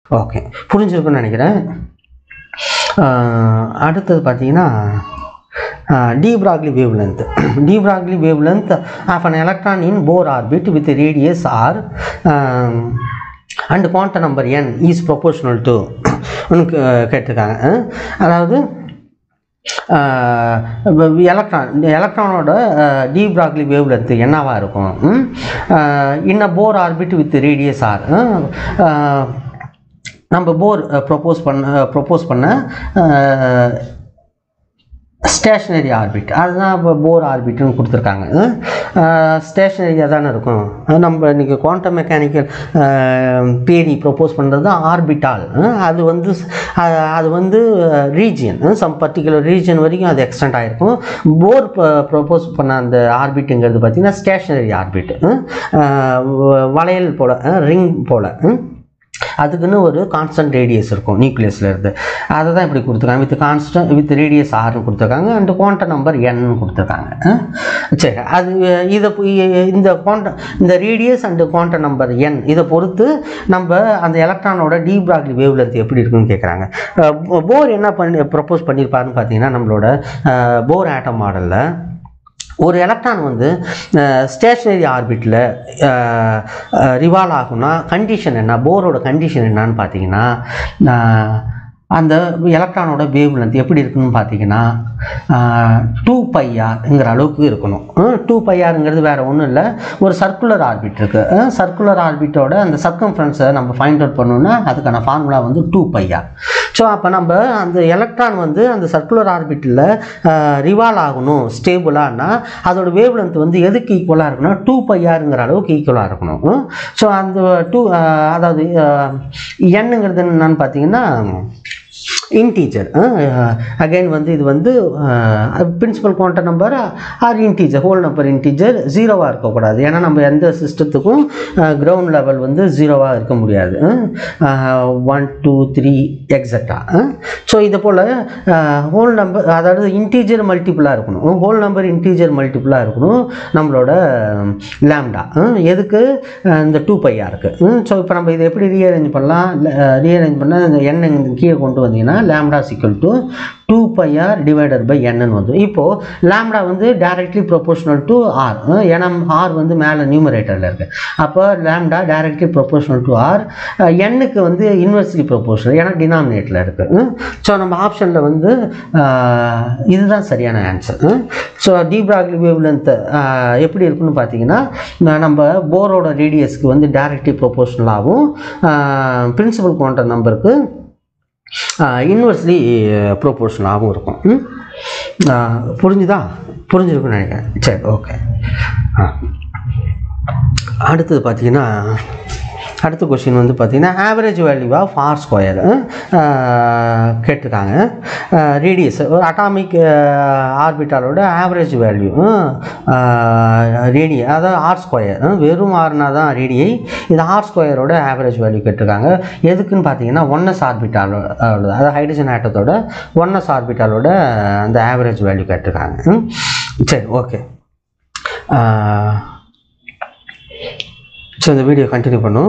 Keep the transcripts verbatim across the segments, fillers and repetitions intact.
Okay, புரிஞ்சிருக்குன்னு நினைக்கிறேன். அடுத்தது பார்த்தீங்கன்னா de Broglie wavelength. de Broglie wavelength of an electron in Bohr orbit with radius r um, and quantum number n is proportional to உனக்கு கேட்டிருக்காங்க. அதாவது electron எலக்ட்ரானோட de Broglie wavelength என்னவா இருக்கும் in a Bohr orbit with radius r. நம்ம Bohr propose பண்ண propose பண்ண stationary orbit, அதுதான் இப்போ போர் ஆர்பிட்னு கொடுத்துருக்காங்க. ஸ்டேஷனரியாக தானே இருக்கும். நம்ம இன்றைக்கி குவாண்டம் மெக்கானிக்கல் தியரி ப்ரொப்போஸ் பண்ணுறது ஆர்பிட்டால். அது வந்து அது வந்து ரீஜியன், சம் பர்டிகுலர் ரீஜியன் வரைக்கும் அது எக்ஸ்டெண்ட் ஆகிருக்கும். போர் ப்ரொப்போஸ் பண்ண அந்த ஆர்பிட்டுங்கிறது பார்த்திங்கன்னா ஸ்டேஷனரி ஆர்பிட், வளையல் போல், ரிங் போல். அதுக்குன்னு ஒரு கான்ஸ்டன்ட் ரேடியஸ் இருக்கும் நியூக்ளியஸில் இருந்து. அதை தான் இப்படி கொடுத்துருக்காங்க, வித் கான்ஸ்டன்ட் வித் ரேடியஸ் ஆர்னு கொடுத்துருக்காங்க, அண்ட் குவாண்டம் நம்பர் என்னு கொடுத்துருக்காங்க. சரி, அது இதை இந்த குவாண்டம் இந்த radius and quantum number n இதை பொறுத்து நம்ம அந்த எலக்ட்ரானோட de Broglie wavelength எப்படி இருக்குன்னு கேட்குறாங்க. போர் என்ன பண்ணி ப்ரப்போஸ் பண்ணியிருப்பாருன்னு பார்த்தீங்கன்னா, நம்மளோட போர் ஆட்டம் மாடலில் ஒரு எலக்ட்ரான் வந்து ஸ்டேஷனரி ஆர்பிட்டில் ரிவால்வ் ஆகும்னா கண்டிஷன் என்ன, போரோட கண்டிஷன் என்னன்னு பார்த்தீங்கன்னா, அந்த எலக்ட்ரானோட வேவ் லென்த் எப்படி இருக்குன்னு பார்த்தீங்கன்னா டூ பைஆர்ங்கிற அளவுக்கு இருக்கணும். டூ பைஆருங்கிறது வேறு ஒன்றும் இல்லை, ஒரு சர்க்குலர் ஆர்பிட் இருக்குது. சர்க்குலர் ஆர்பிட்டோட அந்த சர்க்கம்ஃபரன்ஸை நம்ம ஃபைண்ட் அவுட் பண்ணோம்னா அதுக்கான ஃபார்முலா வந்து டூ பைஆர். ஸோ அப்போ நம்ம அந்த எலக்ட்ரான் வந்து அந்த சர்க்குலர் ஆர்பிட்டில் ரிவால்வ் ஆகணும் ஸ்டேபிளானா அதோட வேவ் லென்த் வந்து எதுக்கு ஈக்குவலாக இருக்கணும், டூ பைஆருங்கிற அளவுக்கு ஈக்குவலாக இருக்கணும். ஸோ அந்த டூ அதாவது என்னங்கிறது என்னன்னு பார்த்தீங்கன்னா இன்டீஜர். அகைன் வந்து இது வந்து principal quantum number are integer, whole number integer, ஜீரோவாக இருக்கக்கூடாது. ஏன்னா நம்ம எந்த சிஸ்டத்துக்கும் கிரவுண்ட் லெவல் வந்து ஜீரோவாக இருக்க முடியாது. One two three extra. So இது போல் ஹோல் நம்பர் அதாவது இன்டீஜர் மல்டிப்புளாக இருக்கணும், ஹோல் நம்பர் இன்டீஜர் மல்டிப்புளாக இருக்கணும் நம்மளோட லேம்டா. எதுக்கு, இந்த டூ பையா இருக்குது. ஸோ இப்போ நம்ம இதை எப்படி ரீஅரேஞ்ச் பண்ணலாம், ரீஅரேஞ்ச் பண்ணால் இந்த எண்ணை கீழே கொண்டு வந்தீங்கன்னா lambda is equal to two pi r divided by n வந்து. இப்போது lambda வந்து directly proportional to r, ஏன்னா r வந்து மேலே நியூமரேட்டரில் இருக்குது. அப்போ lambda directly proportional to r, n-க்கு வந்து inversely proportional, ஏன்னா டினாமினேட்டரில் இருக்குது. ஸோ நம்ம ஆப்ஷனில் வந்து இதுதான் சரியான answer. So de Broglie wavelength எப்படி இருக்குன்னு பார்த்தீங்கன்னா, நம்ம போரோட ரேடியஸ்க்கு வந்து directly proportionalaகவும் பிரின்சிபல் குவாண்டம் நம்பருக்கு இன்வெர்ஸ்லி ப்ரொபோர்ஷனாகவும் இருக்கும். புரிஞ்சுதா, புரிஞ்சிருக்குன்னு நினைக்கிறேன். சரி, ஓகே. அடுத்தது பார்த்தீங்கன்னா அடுத்த கொஸ்டின் வந்து பார்த்தீங்கன்னா average value of r square கேட்டிருக்காங்க. ரேடியஸ் ஒரு அட்டாமிக் ஆர்பிட்டாலோட ஆவரேஜ் வேல்யூ ரேடிய அதாவது ஆர் ஸ்கொயர், வெறும் ஆர்னா தான் ரேடியை, இது ஆர் ஸ்கொயரோட ஆவரேஜ் வேல்யூ கேட்டிருக்காங்க. எதுக்குன்னு பார்த்தீங்கன்னா ஒன்னஸ் ஆர்பிட்டாலோட அதாவது ஹைட்ரஜன் ஆட்டத்தோட ஒன்னஸ் ஆர்பிட்டாலோட அந்த ஆவரேஜ் வேல்யூ கேட்டிருக்காங்க. சரி, ஓகே. ஸோ இந்த வீடியோ கண்டினியூ பண்ணும்.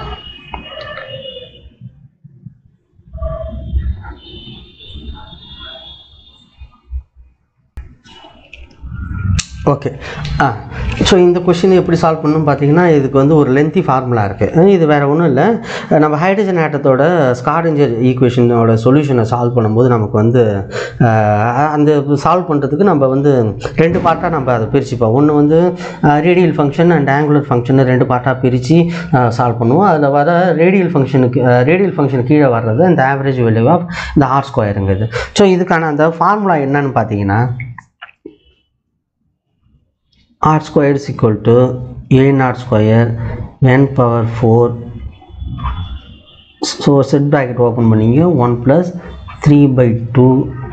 ஓகே. ஆ ஸோ இந்த கொஷின் எப்படி சால்வ் பண்ணணும்னு பார்த்தீங்கன்னா, இதுக்கு வந்து ஒரு லென்த்தி ஃபார்முலா இருக்குது. இது வேறு ஒன்றும் இல்லை, நம்ம ஹைட்ரஜன் ஆட்டத்தோட ஸ்கார்டிஞ்சர் ஈக்குவேஷனோட சொல்யூஷனை சால்வ் பண்ணும்போது நமக்கு வந்து அந்த சால்வ் பண்ணுறதுக்கு நம்ம வந்து ரெண்டு பார்ட்டாக நம்ம அதை பிரிச்சுப்போம். ஒன்று வந்து radial function and angular function ரெண்டு பார்ட்டாக பிரித்து சால்வ் பண்ணுவோம். அதில் வர ரேடியல் ஃபங்க்ஷனுக்கு ரேடியல் ஃபங்க்ஷன் கீழே வர்றது இந்த ஆவரேஜ் வேல்யூ ஆஃப் இந்த ஆர் ஸ்கொயருங்கிறது. ஸோ இதுக்கான அந்த ஃபார்முலா என்னன்னு பார்த்தீங்கன்னா, r squared is equal to a naught square n power four, so set bracket open பண்ணிங்க, one plus three by two,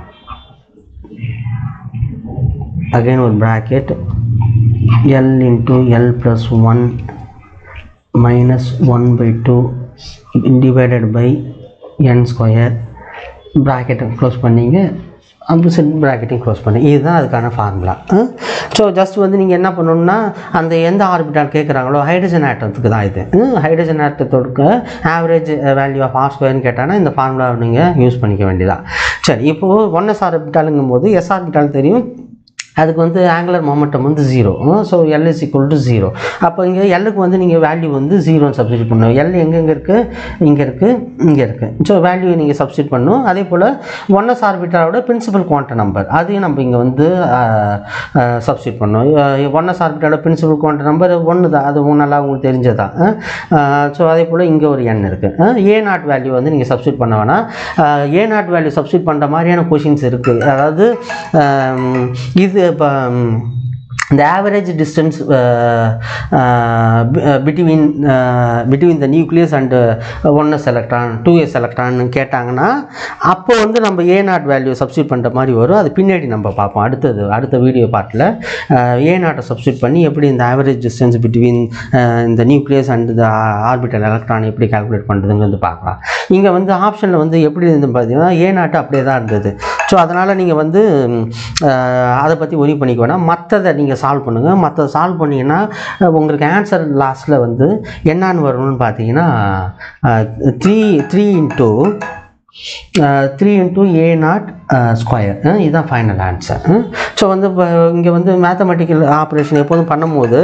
again ஒரு bracket, l into l plus one minus one by two divided by n square, bracket close பண்ணிங்க, opposite ப்ராக்கெட்டையும் close பண்ணி இதுதான் அதுக்கான formula. So just வந்து நீங்கள் என்ன பண்ணணும்னா அந்த எந்த ஆர்பிட்டால் கேட்குறாங்களோ ஹைட்ரஜன் ஆட்டத்துக்கு தான் இது. ஹைட்ரஜன் ஆட்டத்தோட ஆவரேஜ் வேல்யூ ஆஃப் ஆர் ஸ்கொயர்னு கேட்டாங்கன்னா இந்த ஃபார்முலாவை நீங்கள் யூஸ் பண்ணிக்க வேண்டியதான். சரி, இப்போது ஒன் எஸ் ஆர்பிட்டாலுங்கும் போது எஸ் ஆர்பிட்டால் தெரியும், அதுக்கு வந்து ஆங்குலர் மொமெண்டம் வந்து zero. So l is equal to zero. அப்போ இங்கே எல்லுக்கு வந்து நீங்கள் வேல்யூ வந்து ஜீரோன்னு சப்ஸ்டியூட் பண்ணணும். எல் எங்கெங்கே இருக்குது, இங்கே இருக்குது, இங்கே இருக்குது. ஸோ வேல்யூ நீங்கள் சப்ஸ்டியூட் பண்ணணும். அதே போல் ஒன் எஸ் ஆர்பிட்டாலோட பிரின்சிபல் குவாண்டம் நம்பர் அதையும் நம்ம இங்கே வந்து சப்ஸ்டியூட் பண்ணணும். ஒன் எஸ் ஆர்பிட்டாலோட பிரின்சிபல் குவாண்டம் நம்பர் ஒன்று தான், அது நல்லா உங்களுக்கு தெரிஞ்சதான். ஸோ அதே போல் இங்கே ஒரு எண் இருக்குது. ஏ நாட் வேல்யூ வந்து நீங்கள் சப்ஸ்டியூட் பண்ண வேணாம். ஏ நாட் வேல்யூ சப்ஸ்டியூட் பண்ணுற மாதிரியான கொஷின்ஸ் இருக்குது. அதாவது இது இப்போ the average distance uh, uh, between uh, between the nucleus and uh, one s electron two s electron கேட்டாங்கன்னா அப்போ வந்து நம்ம a நாட் வேல்யூ சப்ஸ்டியூட் பண்ணுற மாதிரி வரும். அது பின்னாடி நம்ம பார்ப்போம் அடுத்தது அடுத்த வீடியோ பார்ட்டில். a நாட்டை சப்ஸ்டியூட் பண்ணி எப்படி இந்த ஆவரேஜ் டிஸ்டன்ஸ் பிட்வீன் இந்த நியூக்ளியஸ் அண்ட் இந்த ஆர்பிட்டல் எலக்ட்ரான் எப்படி கால்குலேட் பண்ணுறதுன்னு வந்து பார்க்கலாம். இங்கே வந்து ஆப்ஷனில் வந்து எப்படி இருந்து பார்த்தீங்கன்னா a நாட்டு அப்படியே தான் இருந்தது. ஸோ அதனால் நீங்கள் வந்து அதை பற்றி ஒரி பண்ணிக்க வேணாம். மற்றதை நீங்கள் சால்வ் பண்ணுங்கள். மற்றதை சால்வ் பண்ணிங்கன்னா உங்களுக்கு ஆன்சர் லாஸ்ட்டில் வந்து என்னான்னு வரணும்னு பார்த்தீங்கன்னா three three into three into a naught square இதுதான் ஃபைனல் ஆன்சர். ஸோ வந்து இப்போ இங்கே வந்து மேத்தமெட்டிக்கல் ஆப்ரேஷன் எப்போதும் பண்ணும்போது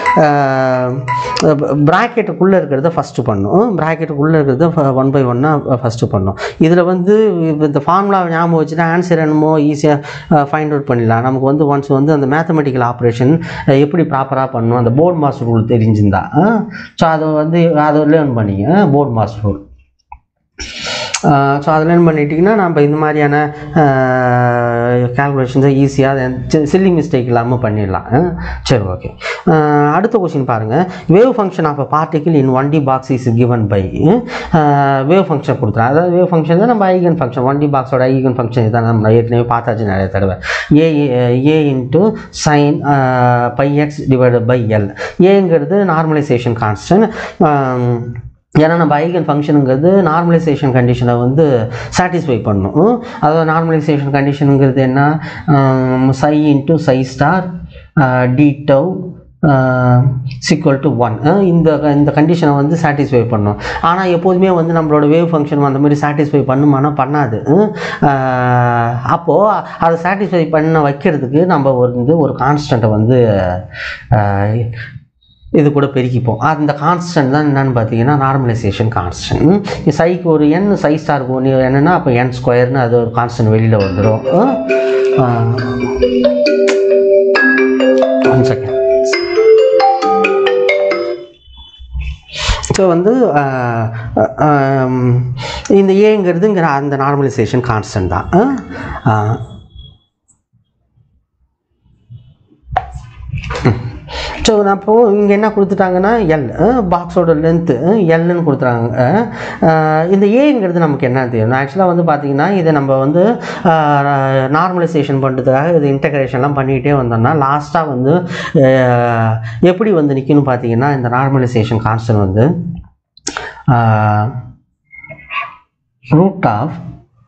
ப்ராக்கெட்டுக்குள்ளே இருக்கிறத ஃபஸ்ட்டு பண்ணும். ப்ராக்கெட்டுக்குள்ளே இருக்கிறத ஒன் பை ஒன்னாக ஃபஸ்ட்டு பண்ணும். இதில் வந்து இந்த ஃபார்முலா ஞாபகம் வச்சுட்டு ஆன்சர் என்னமோ ஈஸியாக ஃபைண்ட் அவுட் பண்ணிடலாம். நமக்கு வந்து ஒன்ஸ் வந்து அந்த மேத்தமெட்டிக்கல் ஆப்ரேஷன் எப்படி ப்ராப்பராக பண்ணணும் அந்த போர்ட் மாஸ்டர் ரூல் தெரிஞ்சிருந்தா ஸோ அதை வந்து அதை லேர்ன் பண்ணிங்க போர்ட் மாஸ்டர் ரூல். ஸோ அதை லேர்ன் பண்ணிட்டிங்கன்னா நம்ம இந்த மாதிரியான கால்குலேஷன்ஸை ஈஸியாக சில்லி மிஸ்டேக் இல்லாமல் பண்ணிடலாம். சரி, ஓகே. அடுத்த கொஸ்டின் பாருங்கள். Wave function of a particle in one D box is given by wave function கொடுத்துறோம். அதாவது வேவ் ஃபங்க்ஷன் தான் நம்ம ஐகன் ஃபங்க்ஷன் ஒன் டி பாக்ஸோட ஐகன் ஃபங்க்ஷன் இதான் நம்ம ஏற்கனவே பார்த்தாச்சு நிறைய தடவை. A a into sine pi x divided by l. ஏங்கிறது நார்மலைசேஷன் கான்ஸ்டன்ட். ஏன்னா நம்ம ஐகன் ஃபங்க்ஷனுங்கிறது நார்மலைசேஷன் கண்டிஷனை வந்து சாட்டிஸ்ஃபை பண்ணணும். அதாவது நார்மலைசேஷன் கண்டிஷனுங்கிறது என்ன, psi into psi star d tau is equal to one. இந்த இந்த கண்டிஷனை வந்து சாட்டிஸ்ஃபை பண்ணும். ஆனால் எப்போதுமே வந்து நம்மளோட வேவ் ஃபங்க்ஷன் அந்த மாதிரி சாட்டிஸ்ஃபை பண்ணுமானா பண்ணாது. அப்போது அதை சாட்டிஸ்ஃபை பண்ண வைக்கிறதுக்கு நம்ம வந்து ஒரு கான்ஸ்டண்ட்டை வந்து இது கூட பெருக்கிப்போம். அந்த கான்ஸ்டன்ட் தான் என்னன்னு பார்த்தீங்கன்னா நார்மலைசேஷன் கான்ஸ்டன்ட். சைக்கு ஒரு என் சை ஸ்டாருக்கு ஒன்று என்னென்னா அப்போ என் ஸ்கொயர்னு அது ஒரு கான்ஸ்டன்ட் வெளியில் வந்துடும். One second. ஸோ வந்து இந்த ஏங்கிறதுங்கிற அந்த நார்மலைசேஷன் கான்ஸ்டன்ட் தான். ஸோ அப்போது இங்கே என்ன கொடுத்துட்டாங்கன்னா எல் பாக்ஸோட லென்த்து எல்லுன்னு கொடுத்துட்டாங்க. இந்த ஏங்கிறது நமக்கு என்ன தெரியும். ஆக்சுவலாக வந்து பார்த்திங்கன்னா இதை நம்ம வந்து நார்மலைசேஷன் பண்ணுறதுக்காக இது இன்டகிரேஷன்லாம் பண்ணிகிட்டே வந்தோம்னா லாஸ்ட்டாக வந்து எப்படி வந்து நிற்கணும்னு பார்த்தீங்கன்னா இந்த நார்மலைசேஷன் கான்ஸ்டன்ட் வந்து ரூட் ஆஃப்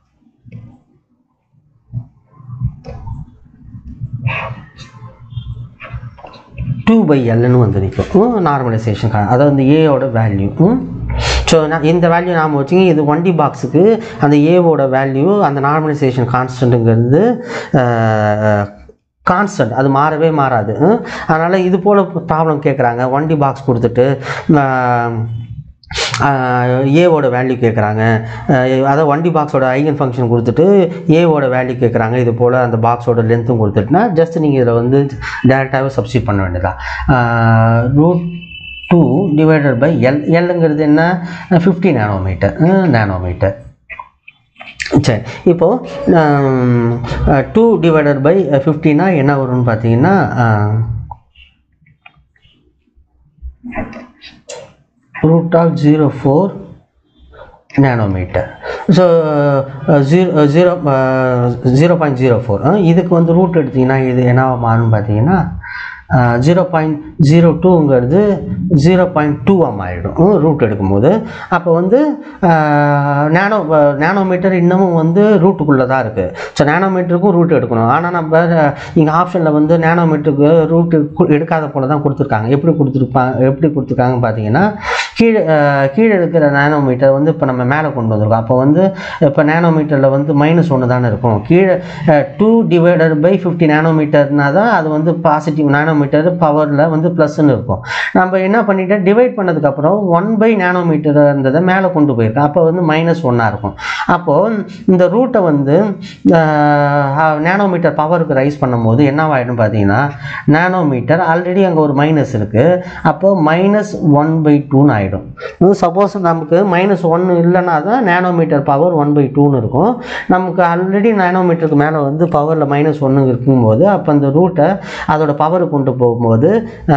டூ பை எல்னு வந்து நிற்கும் நார்மலைசேஷன். அதாவது இந்த ஏயோட வேல்யூ. ஸோ நான் இந்த வேல்யூ நாம் வச்சுங்க. இது ஒன் டி பாக்ஸுக்கு அந்த ஏவோட வேல்யூ அந்த நார்மலைசேஷன் கான்ஸ்டன்ட்டுங்கிறது கான்ஸ்டன்ட், அது மாறவே மாறாது. அதனால் இது போல் ப்ராப்ளம் கேட்குறாங்க. ஒன் டி பாக்ஸ் கொடுத்துட்டு ஏவோட வேல்யூ கேட்குறாங்க. அதாவது ஒன் டி பாக்ஸோட ஐகன் ஃபங்க்ஷன் கொடுத்துட்டு ஏவோட வேல்யூ கேட்குறாங்க. இது போல் அந்த பாக்ஸோட லென்த்தும் கொடுத்துட்டுனா ஜஸ்ட் நீங்கள் இதில் வந்து டேரெக்டாகவே சப்ஸ்டியூட் பண்ண வேண்டியதான். Root two divided by l. எல்லுங்கிறது என்ன, ஃபிஃப்டி நேனோமீட்டர் நேனோமீட்டர் சரி, இப்போது டூ டிவைடட் பை ஃபிஃப்டினா என்ன வரும்னு பார்த்தீங்கன்னா root of zero point four nanometer. So zero zero zero point zero four இதுக்கு வந்து ரூட் எடுத்திங்கன்னா இது என்ன மாறும்னு பார்த்தீங்கன்னா ஜீரோ பாயிண்ட் ஜீரோ டூங்கிறது ஜீரோ பாயிண்ட் டூவாக மாறிடும் ரூட் எடுக்கும்போது. அப்போ வந்து நேனோ நேனோமீட்டர் இன்னமும் வந்து ரூட்டுக்குள்ளே தான் இருக்குது. ஸோ நேனோமீட்டருக்கும் ரூட் எடுக்கணும். ஆனால் நம்ம இங்கே ஆப்ஷனில் வந்து நேனோமீட்டருக்கு ரூட்டு எடுக்காத போல தான் கொடுத்துருக்காங்க. எப்படி கொடுத்துருப்பாங்க எப்படி கொடுத்துருக்காங்கன்னு பார்த்தீங்கன்னா, கீழே கீழே இருக்கிற நேனோமீட்டர் வந்து இப்போ நம்ம மேலே கொண்டு வந்திருக்கோம். அப்போ வந்து இப்போ நேனோமீட்டரில் வந்து மைனஸ் ஒன்று தானே இருக்கும். கீழே டூ டிவைடட் பை ஃபிஃப்டி நேனோமீட்டர்னா தான் அது வந்து பாசிட்டிவ் நேனோமீட்டர் பவரில் வந்து ப்ளஸ்ன்னு இருக்கும். நம்ம என்ன பண்ணிட்டோம், டிவைட் பண்ணதுக்கப்புறம் ஒன் பை நேனோமீட்டர் இருந்ததை மேலே கொண்டு போயிருக்கோம். அப்போ வந்து மைனஸ் ஒன்னாக இருக்கும். அப்போது இந்த ரூட்டை வந்து நேனோமீட்டர் பவருக்கு ரைஸ் பண்ணும்போது என்னவாயிடும் பார்த்தீங்கன்னா, நேனோமீட்டர் ஆல்ரெடி அங்கே ஒரு மைனஸ் இருக்குது. அப்போது மைனஸ் ஒன் பை டூன்னு ஆகிடும். சப்போஸ் நமக்கு மைனஸ் ஒன்று இல்லைன்னா தான் நேனோமீட்டர் பவர் ஒன் பை டூன்னு இருக்கும். நமக்கு ஆல்ரெடி நேனோமீட்டருக்கு மேலே வந்து பவரில் மைனஸ் ஒன்று இருக்கும்போது அப்போ அந்த ரூட்டை அதோட பவர் கொண்டு போகும்போது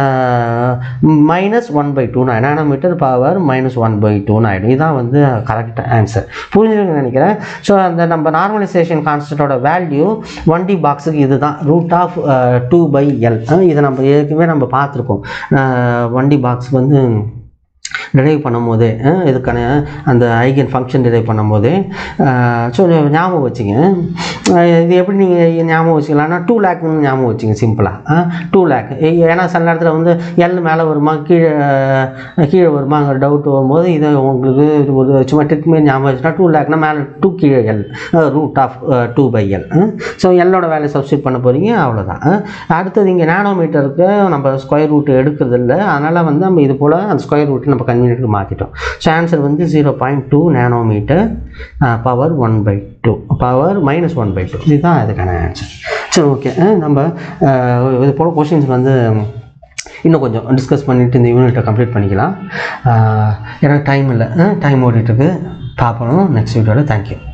மைனஸ் ஒன் பை டூன்னு nanometer power minus one by டூன்னு ஆகிடும். இதுதான் வந்து கரெக்ட் ஆன்சர். புரிஞ்சுன்னு நினைக்கிறேன். ஸோ அந்த நம்ம நார்மலைசேஷன் கான்ஸ்டன்டோட வேல்யூ ஒன் டி பாக்ஸுக்கு இதுதான் root of two by l. இதை நம்ம ஏற்கனவே நம்ம பார்த்துருக்கோம். ஒன் டி பாக்ஸ் வந்து டிரைவ் பண்ணும்போது இதுக்கான அந்த ஐகன் ஃபங்க்ஷன் டிரைவ் பண்ணும்போது ஸோ ஞாபகம் வச்சுங்க. இது எப்படி நீங்கள் ஞாபகம் வச்சுக்கலாம்னா டூ லேக்னு ஞாபகம் வச்சுங்க சிம்பிளாக. டூ லேக் ஏன்னா சில நேரத்தில் வந்து எல் மேலே வருமா கீழே கீழே வருமாங்கிற டவுட் வரும்போது இதை உங்களுக்கு ஒரு சும்மா ட்ரிக் மாரி ஞாபகம் வச்சுன்னா டூ லேக்னா மேலே டூ கீழே l root of two by l. So எல்லோட வேல்யூ சப்ஸ்டியூட் பண்ண போகிறீங்க, அவ்வளோதான். அடுத்தது இங்கே நேனோமீட்டருக்கு நம்ம ஸ்கொயர் ரூட் எடுக்கிறது இல்லை. அதனால் வந்து நம்ம இது போல் அந்த ஸ்கொயர் ரூட்டு நம்ம கன்வீனியன்ட்டுக்கு மாற்றிட்டோம். ஸோ ஆன்சர் வந்து zero point two nanometer power one by two power minus one by two இதுதான் இதுக்கான ஆன்சர். சரி, ஓகே. நம்ம இது போல் கொஷின்ஸ் வந்து இன்னும் கொஞ்சம் டிஸ்கஸ் பண்ணிவிட்டு இந்த யூனிட்டை கம்ப்ளீட் பண்ணிக்கலாம். எனக்கு டைம் இல்லை, டைம் ஓடிட்டுருக்கு. பார்ப்போம் நெக்ஸ்ட் வீடியோவில். தேங்க்யூ.